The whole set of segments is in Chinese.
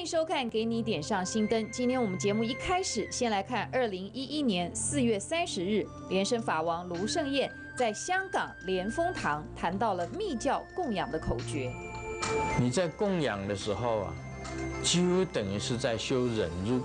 收看《给你点上新灯》。今天我们节目一开始，先来看2011年4月30日，莲生法王卢胜彦在香港莲峰堂谈到了密教供养的口诀。 你在供养的时候啊，就等于是在修忍辱，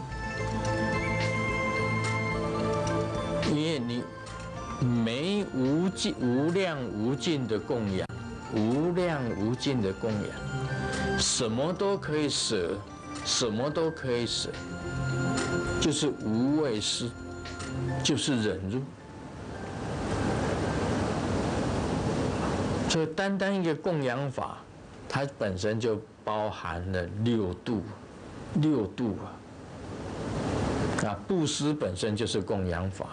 因为你没无量无尽的供养，无量无尽的供养，什么都可以舍，什么都可以舍，就是无畏施，就是忍辱。所以单单一个供养法，它本身就包含了6度啊！布施本身就是供养法，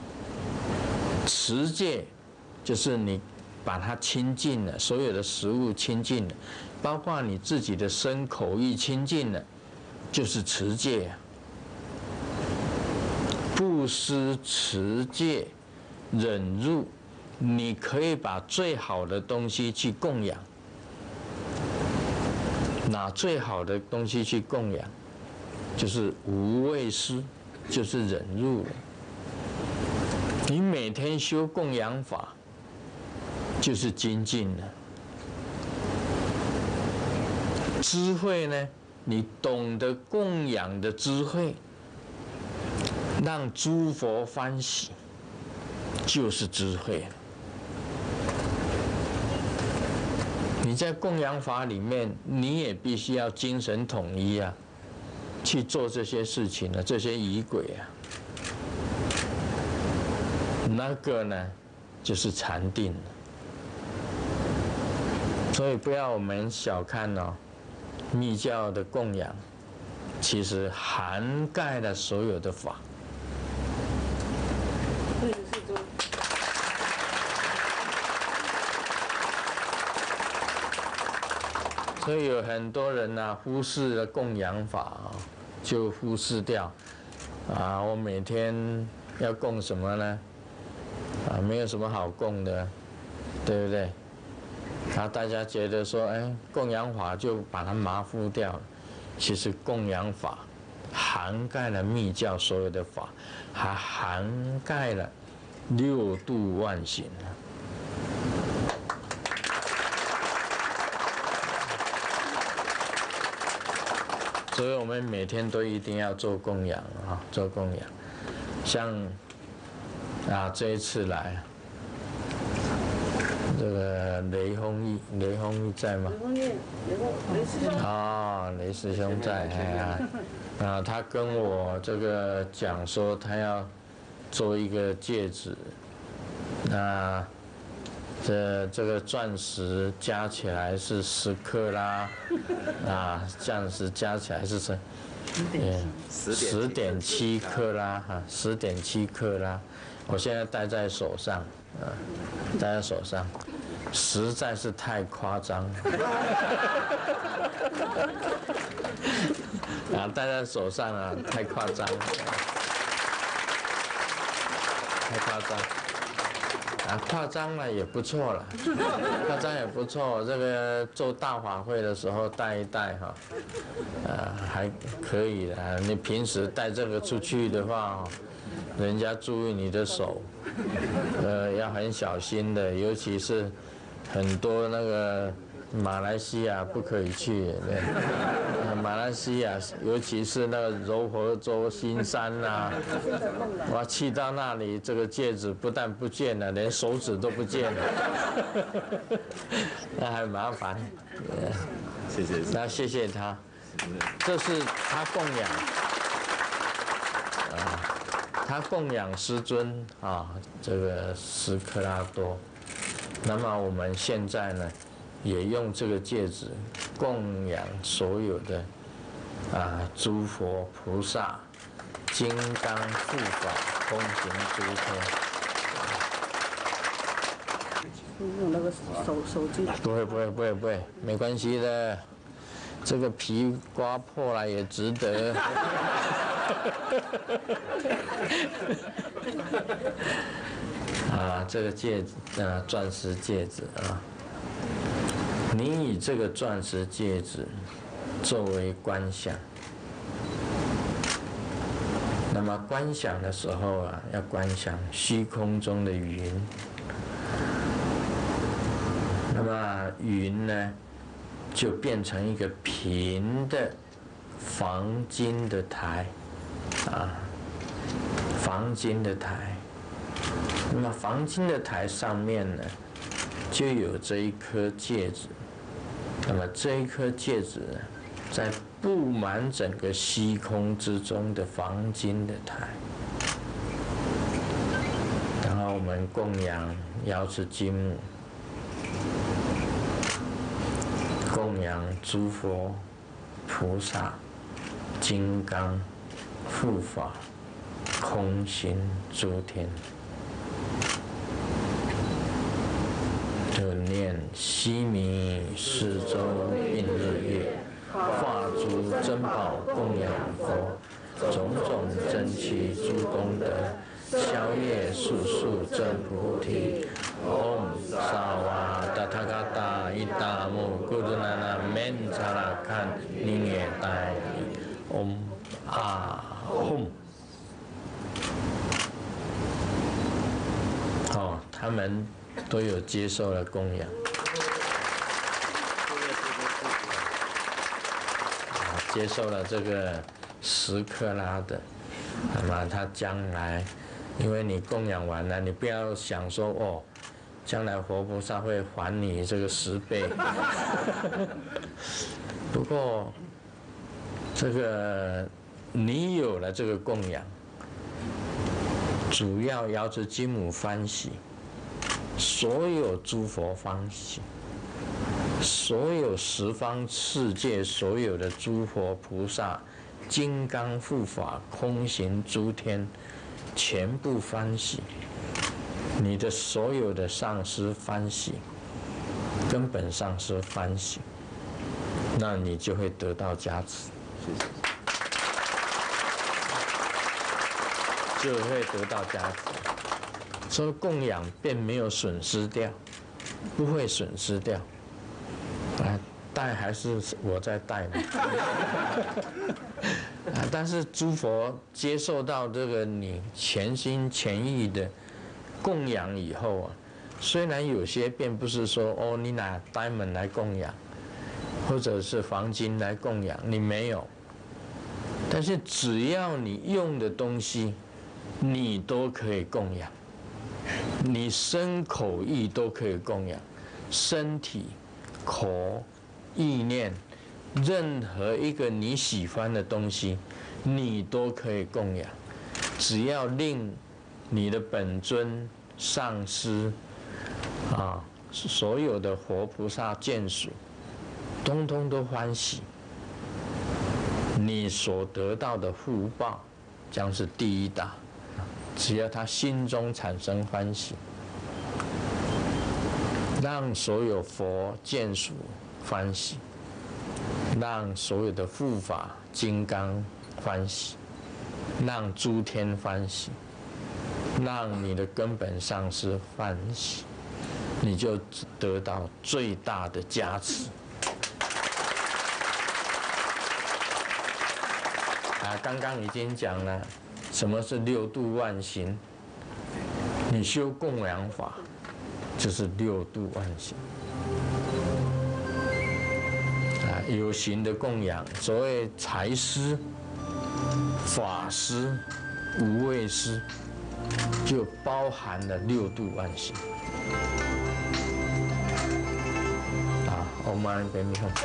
持戒就是你把它清净了，所有的食物清净了，包括你自己的身口意清净了，就是持戒啊。布施、持戒、忍辱，你可以把最好的东西去供养。拿最好的东西去供养，就是无畏施，就是忍辱了。你每天修供养法，就是精进了。智慧呢，你懂得供养的智慧，让诸佛欢喜，就是智慧了。你在供养法里面，你也必须要精神统一啊，去做这些事情啊，这些仪轨啊，那个呢，就是禅定了。所以不要我们小看哦，密教的供养，其实涵盖了所有的法。所以有很多人呢，忽视了供养法啊，就忽视掉啊。我每天要供什么呢？啊，没有什么好供的，对不对？大家觉得说，哎，供养法就把它马虎掉了。其实供养法涵盖了密教所有的法，还涵盖了6度万行啊。所以我们每天都一定要做供养啊，做供养。像这一次来，这个雷锋义在吗？雷师兄在，他跟我这个讲说，他要做一个戒指，那这个钻石加起来是10克拉，钻石加起来是10.7克拉，10.7克拉。我现在戴在手上，戴在手上，实在是太夸张了。戴在手上啊，太夸张了，太夸张。夸张了也不错了，夸张也不错。这个做大法会的时候戴一戴哈，还可以的。你平时带这个出去的话，人家注意你的手，要很小心的，尤其是很多那个马来西亚不可以去，对，马来西亚尤其是那个柔佛州新山啊，我去到那里，这个戒指不但不见了，连手指都不见了，那还麻烦。 谢谢。 那谢谢他，这是他供养，他供养师尊这个10克拉多。那么我们现在呢，也用这个戒指供养所有的诸佛菩萨、金刚护法、空行诸天。 用那个手机。 不会，没关系的，这个皮刮破了也值得。这个戒指钻石戒指你以这个钻石戒指作为观想， 那么观想的时候啊，要观想虚空中的云。那么云呢，就变成一个平的黄金的台，黄金的台。那么黄金的台上面呢，就有这一颗戒指。那么这一颗戒指呢，在布满整个虚空之中的黄金的台。然后我们供养药师金母，供养诸佛菩萨、金刚、护法、空行诸天，就念悉弥世周并日月，化诸珍宝供养佛，种种珍奇诸功德，消业速速证菩提。Om Sawa Tathagata Itamu Gurunana Mencarakan Ningetai Om Ahum。他们都有接受了供养，接受了这个10克拉的，那么他将来，因为你供养完了，你不要想说哦，将来活菩萨会还你这个10倍。不过，这个你有了这个供养，主要药师金母欢喜。所有诸佛欢喜，所有十方世界所有的诸佛菩萨、金刚护法、空行诸天，全部欢喜。你的所有的上师欢喜，根本上师欢喜，那你就会得到加持，就会得到加持。所以供养并没有损失掉，不会损失掉。带还是我在带嘛。但是诸佛接受到这个你全心全意的供养以后啊，虽然有些并不是说哦，你拿diamond来供养，或者是黄金来供养，你没有。但是只要你用的东西，你都可以供养。你身口意都可以供养，身体、口、意念，任何一个你喜欢的东西，你都可以供养。只要令你的本尊、上师所有的活菩萨眷属，通通都欢喜，你所得到的福报将是第一大。只要他心中产生欢喜，让所有佛眷属欢喜，让所有的护法金刚欢喜，让诸天欢喜，让你的根本上师欢喜，你就得到最大的加持。刚刚已经讲了。什么是6度万行？你修供养法，就是6度万行。有形的供养，所谓财施、法施、无畏施，就包含了6度万行。我们给你看。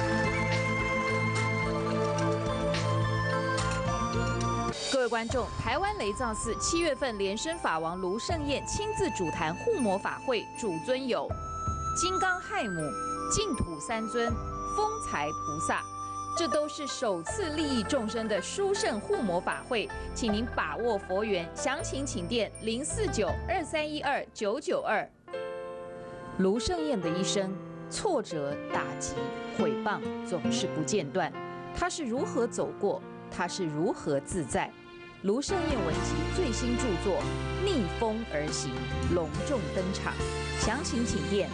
各位观众，台湾雷藏寺7月份莲生法王卢胜彦亲自主坛护摩法会，主尊有金刚亥母、净土3尊、风财菩萨，这都是首次利益众生的殊胜护摩法会，请您把握佛缘，详情请电049-2312-992。卢胜彦的一生，挫折、打击、毁谤总是不间断，他是如何走过？他是如何自在？卢胜彦文集最新著作《逆风而行》隆重登场，详情请电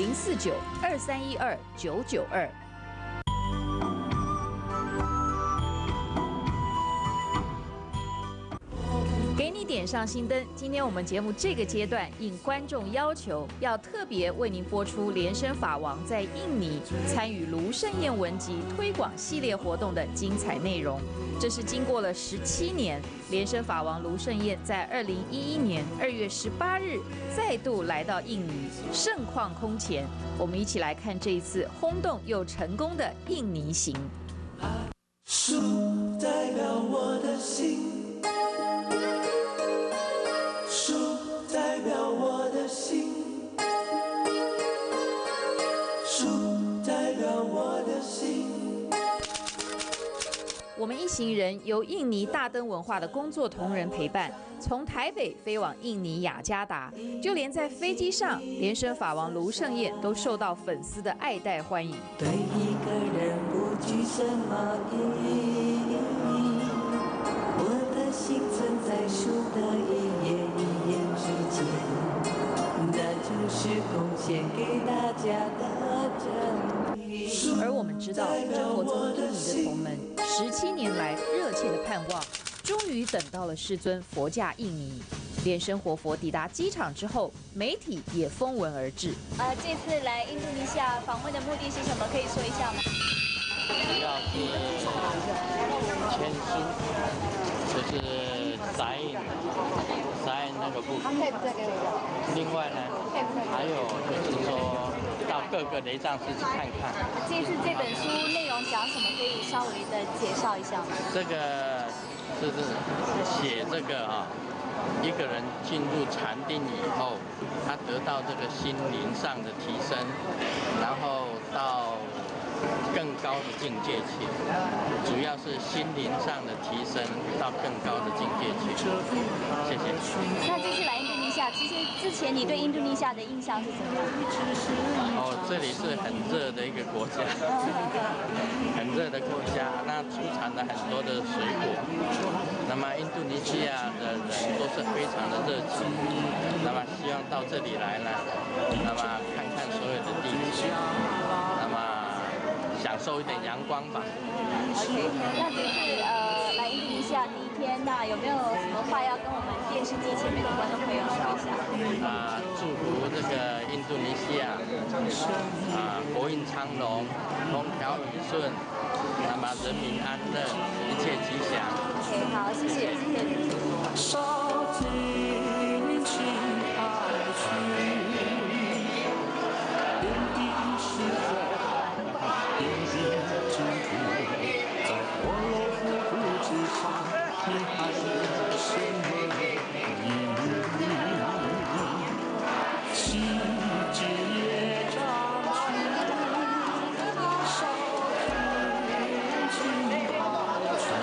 049-2312-992。 点上新灯。今天我们节目这个阶段应观众要求，要特别为您播出莲生法王在印尼参与卢盛燕文集推广系列活动的精彩内容。这是经过了17年，莲生法王卢盛燕在2011年2月18日再度来到印尼，盛况空前。我们一起来看这一次轰动又成功的印尼行。 树代表我的心，树代表我的心，树代表我的心。 我们一行人由印尼大灯文化的工作同仁陪伴，从台北飞往印尼雅加达，就连在飞机上，莲生法王卢盛燕都受到粉丝的爱戴欢迎。 对一个人不具什么意义，我的心存在树的一叶一叶之间，那就是贡献给大家的真理。 而我们知道，真佛宗印尼的同门17年来热切的盼望，终于等到了世尊佛驾印尼。莲生活佛抵达机场之后，媒体也蜂闻而至。 这次来印度尼西亚访问的目的是什么？可以说一下吗？ 主要是签书，就是撒印那个部分。另外呢，还有就是说到各个雷藏寺去看看。 这次这本书内容讲什么？可以稍微的介绍一下吗？ 这个就是写这个一个人进入禅定以后，他得到这个心灵上的提升，然后到更高的境界去，主要是心灵上的提升到更高的境界去。谢谢。 那这次来印度尼西亚，其实之前你对印度尼西亚的印象是怎么样？ 这里是很热的一个国家，很热的国家，那出产了很多的水果。那么印度尼西亚的人都是非常的热情，那么希望到这里来呢，那么看看所有的地区，那么享受一点阳光吧。 OK， 那这次来印度尼西亚第一天，那有没有什么话要跟我们电视机前面的观众朋友说一下？ 祝福这个印度尼西亚国运昌隆，风调雨顺，那么人民安乐，一切吉祥。 OK， 好，谢谢，谢谢。 烧尽情爱去，点滴是火，点滴之土，在火炉糊糊之上，你还有什么意义？细枝叶长去，烧尽情爱去。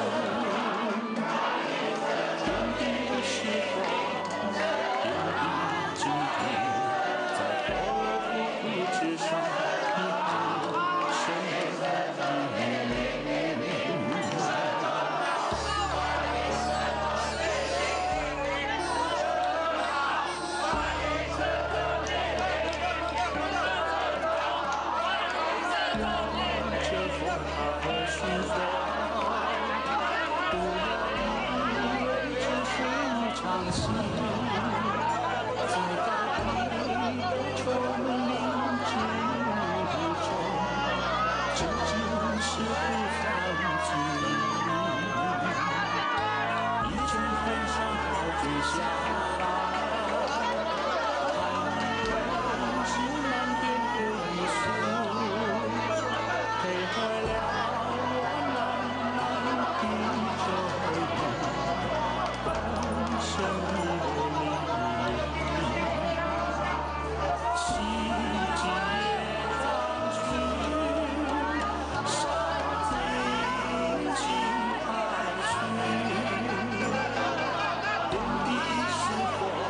是火。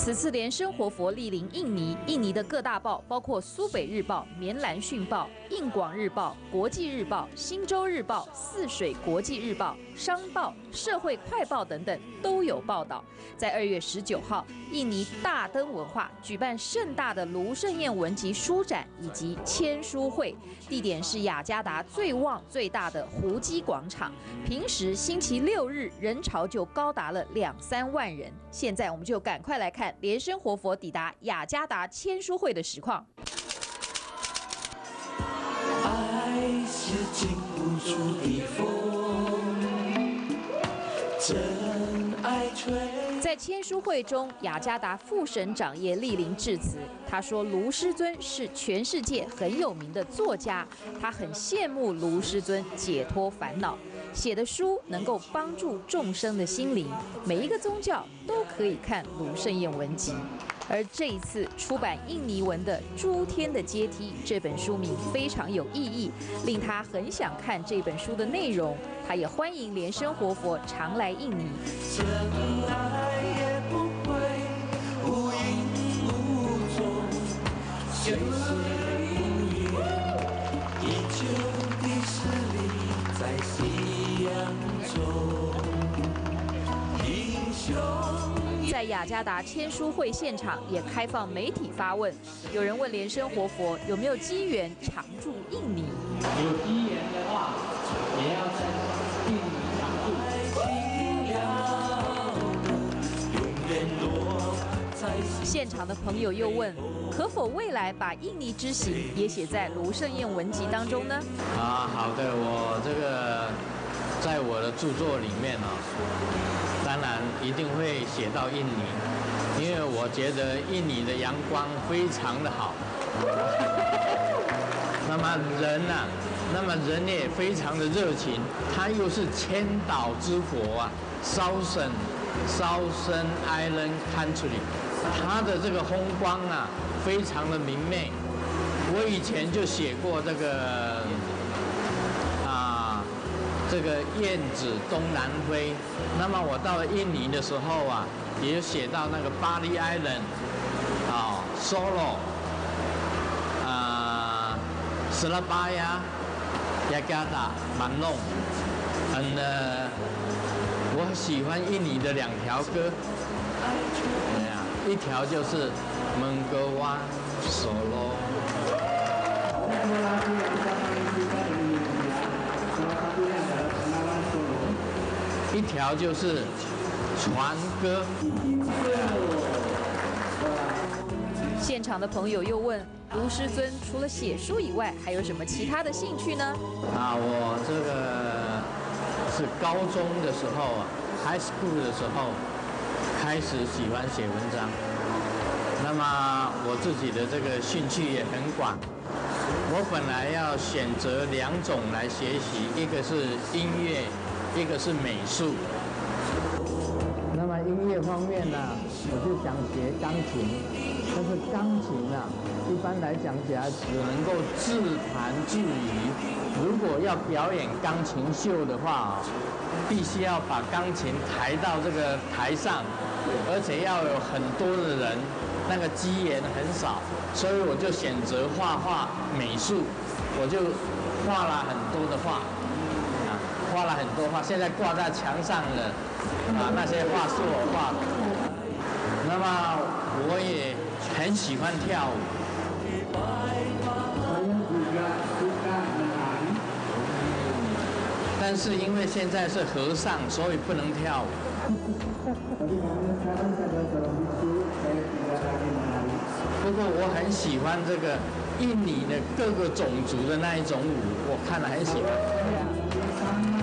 此次连生活佛莅临印尼，印尼的各大报，包括苏北日报、棉兰讯报、印广日报、国际日报、新洲日报、泗水国际日报、商报、社会快报等等都有报道。在2月19号，印尼大灯文化举办盛大的卢盛燕文集书展以及签书会，地点是雅加达最旺最大的胡基广场。平时星期6日人潮就高达了2-3万人。现在我们就赶快来看莲生活佛抵达雅加达签书会的实况。 爱是经不住的风，真爱吹。 在签书会中，雅加达副省长也莅临致辞。他说，卢师尊是全世界很有名的作家，他很羡慕卢师尊解脱烦恼，写的书能够帮助众生的心灵。每一个宗教都可以看卢盛燕文集。而这一次出版印尼文的《诸天的阶梯》这本书名非常有意义，令他很想看这本书的内容。他也欢迎莲生活佛常来印尼。 真爱也不会无影无踪，随随不远，依旧的势力在夕阳中，英雄。 在雅加达签书会现场也开放媒体发问，有人问莲生活佛有没有机缘常驻印尼。 有机缘的话，也要在印尼常驻。 现场的朋友又问，可否未来把印尼之行也写在卢盛燕文集当中呢？ 好的，我这个在我的著作里面当然一定会写到印尼，因为我觉得印尼的阳光非常的好。那么人也非常的热情，他又是千岛之国啊 ，Southern Island Country， 他的这个风光啊，非常的明媚。我以前就写过这个这个燕子东南飞。那么我到了印尼的时候啊，也写到那个巴厘 Island， Solo， Surabaya， Jakarta， Bandung。我喜欢印尼的2条歌，一条就是蒙哥湾 Solo。一条就是船歌。 现场的朋友又问，卢师尊除了写书以外，还有什么其他的兴趣呢？ 我这个是高中的时候，high school 的时候开始喜欢写文章。那么我自己的这个兴趣也很广。我本来要选择2种来学习，一个是音乐，一个是美术。那么音乐方面呢，我就想学钢琴，但是钢琴一般来讲起来只能够自弹自娱。如果要表演钢琴秀的话，必须要把钢琴抬到这个台上，而且要有很多的人，那个机缘很少，所以我就选择画美术，我就画了很多的画。画了很多画，现在挂在墙上了，那些画是我画的。那么我也很喜欢跳舞。但是因为现在是和尚，所以不能跳舞。不过我很喜欢这个印尼的各个种族的那一种舞，我看了很喜欢。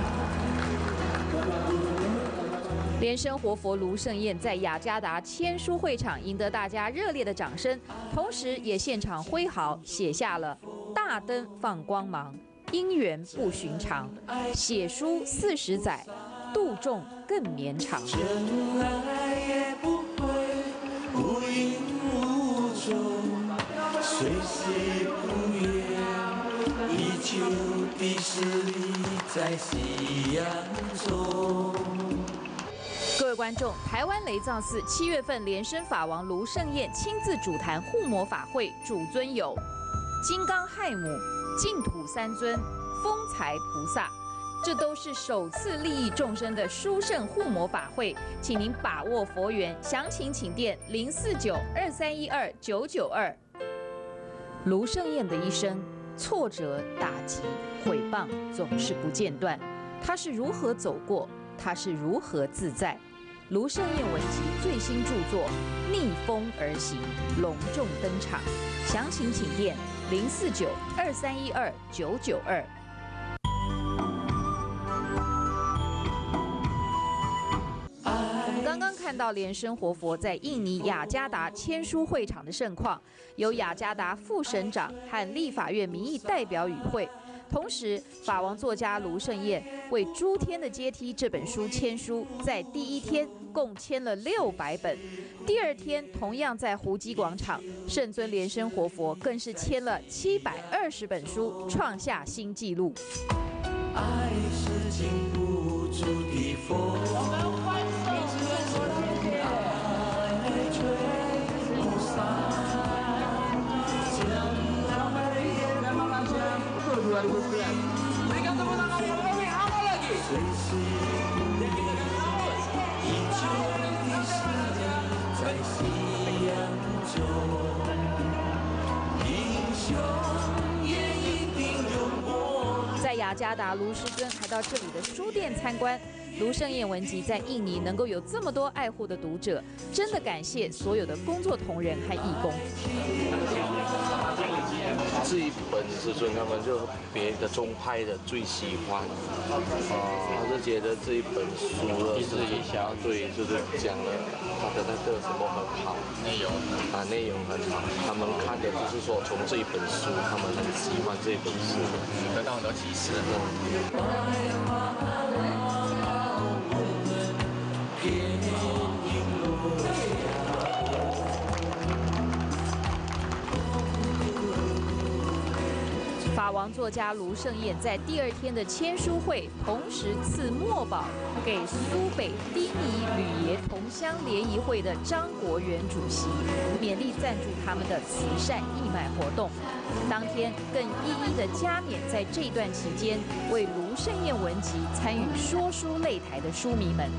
莲生活佛卢盛燕在雅加达签书会场赢得大家热烈的掌声，同时也现场挥毫写下了“大灯放光芒，因缘不寻常，写书40载，度众更绵长”。 真爱也不会无影无踪，随随不远，依旧的势力在夕阳中。 各位位观众，台湾雷藏寺7月份莲生法王卢胜彦亲自主坛护摩法会，主尊有金刚亥母、净土三尊、风财菩萨。这都是首次利益众生的殊胜护摩法会，请您把握佛缘，详情请电049-2312-992。卢胜彦的一生，挫折、打击、毁谤总是不间断。他是如何走过？他是如何自在？卢胜彦文集最新著作《逆风而行》隆重登场，详情请电049-2312-992。刚刚看到莲生活佛在印尼雅加达签书会场的盛况，由雅加达副省长和立法院民意代表与会。同时，法王作家卢胜彦为《诸天的阶梯》这本书签书，在第一天共签了600本，第二天同样在胡基广场，圣尊莲生活佛更是签了720本书，创下新纪录。 爱是禁不住的风。 在雅加达，卢师尊还到这里的书店参观。卢胜彦文集在印尼能够有这么多爱护的读者，真的感谢所有的工作同仁和义工。 这一本师尊他们就别的宗派的最喜欢，他是觉得这一本书的自己想对，就是讲了他的那个什么很好，内容很好，他们看的就是说从这一本书，他们很喜欢这本书，得到很多启示。 法王作家卢胜彦在第二天的签书会，同时赐墨宝给苏北丁尼吕爷同乡联谊会的张国元主席，勉励赞助他们的慈善义卖活动。当天更一一的加冕在这段期间为卢胜彦文集参与说书擂台的书迷们。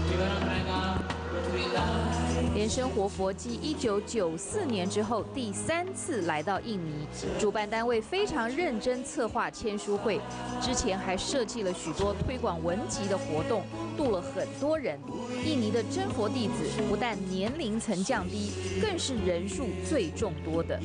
莲生活佛继1994年之后第3次来到印尼，主办单位非常认真策划签书会，之前还设计了许多推广文集的活动，度了很多人。印尼的真佛弟子不但年龄层降低，更是人数最众多的。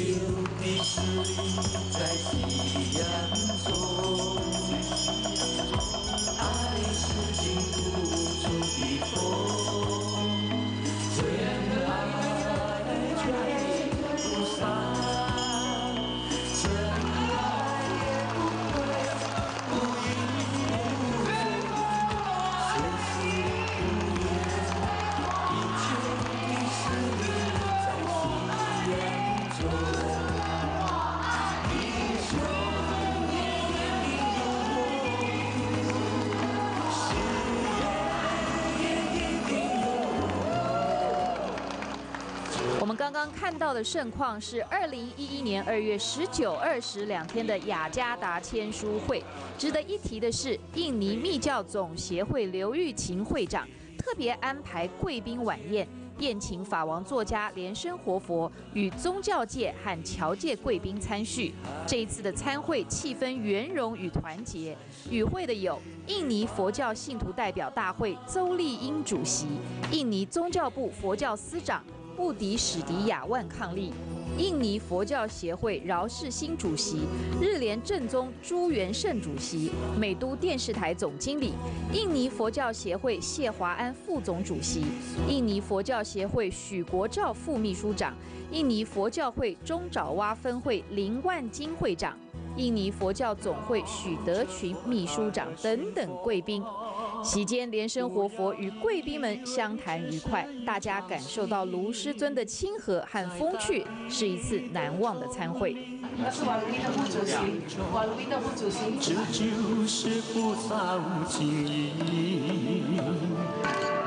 我们刚刚看到的盛况是2011年2月19、20两天的雅加达签书会。值得一提的是，印尼密教总协会刘玉琴会长特别安排贵宾晚宴，宴请法王作家莲生活佛与宗教界和侨界贵宾参叙。这一次的参会气氛圆融与团结，与会的有印尼佛教信徒代表大会邹丽英主席、印尼宗教部佛教司长布迪史迪亚万伉俪、印尼佛教协会饶世新主席、日莲正宗朱元盛主席、美都电视台总经理、印尼佛教协会谢华安副总主席、印尼佛教协会许国照副秘书长、印尼佛教会中爪哇分会林万金会长、印尼佛教总会许德群秘书长等等贵宾。席间，莲生活佛与贵宾们相谈愉快，大家感受到卢师尊的亲和和风趣，是一次难忘的参会。 他是瓦鲁伊的副主席，瓦鲁伊的副主席。这就是菩萨无尽意，一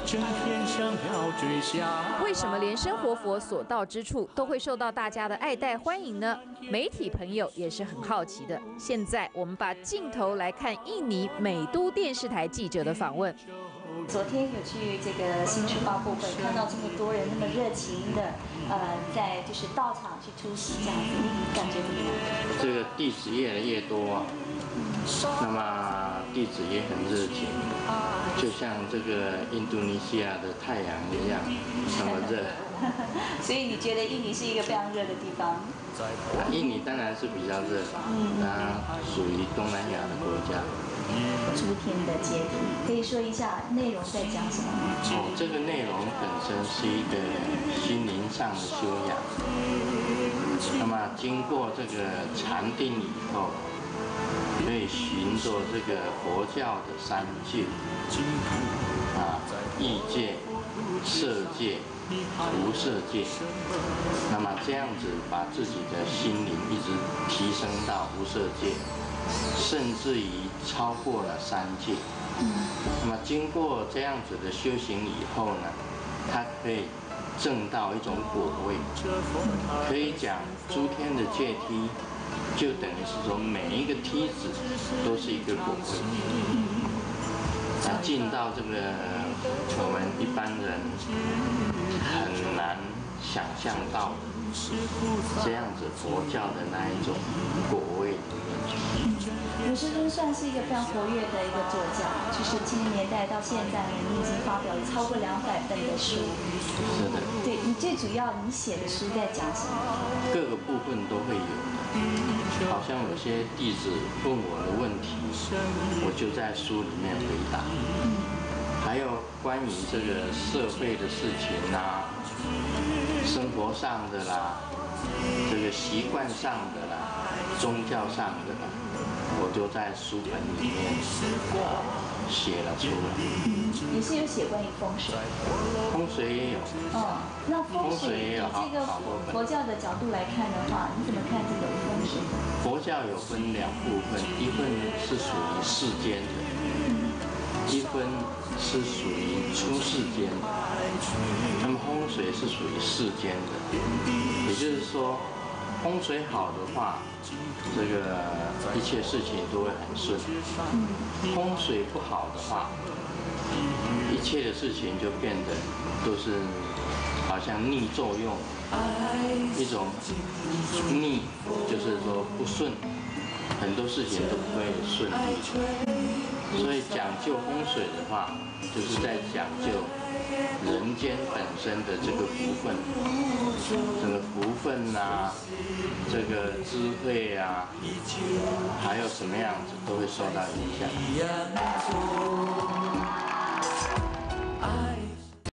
整天想要追下。 为什么连生活佛所到之处都会受到大家的爱戴欢迎呢？媒体朋友也是很好奇的。现在我们把镜头来看印尼美都电视台记者的访问。 昨天有去这个新书发布会，看到这么多人那么热情的，在就是到场去出席这样子，你感觉怎么样？ 这个弟子越来越多啊，那么弟子也很热情，就像这个印度尼西亚的太阳一样那么热。 所以你觉得印尼是一个非常热的地方？ 印尼当然是比较热，它属于东南亚的国家。 诸天的阶梯，可以说一下内容在讲什么吗？ 这个内容本身是一个心灵上的修养，那么经过这个禅定以后，可以循着这个佛教的三界，意界、色界、无色界，那么这样子把自己的心灵一直提升到无色界。甚至于超过了三界，那么经过这样子的修行以后呢，它可以证到一种果位，可以讲诸天的阶梯，就等于是说每一个梯子都是一个果位，那进到这个我们一般人很难想象到这样子佛教的那一种果位里面去。 卢师尊算是一个非常活跃的一个作家，就是70年代到现在，你已经发表了超过200本的书。 是的。 对你最主要，你写的书在讲什么？ 各个部分都会有的，好像有些弟子问我的问题，我就在书里面回答。还有关于这个社会的事情啊，生活上的啦，这个习惯上的啦，宗教上的啦，我就在书本里面写了出来。 也是有写关于风水。 风水也有。 那风水以这个佛教的角度来看的话，你怎么看这个风水？ 佛教有分2部分，一份是属于世间的，一分是属于出世间的。那么风水是属于世间的，也就是说，风水好的话，这个一切事情都会很顺。风水不好的话，一切的事情就变得都是好像逆作用，一种逆就是说不顺，很多事情都不会顺利。所以讲究风水的话，就是在讲究人间本身的这个福分，这个福分啊，这个智慧啊，还有什么样子都会受到影响。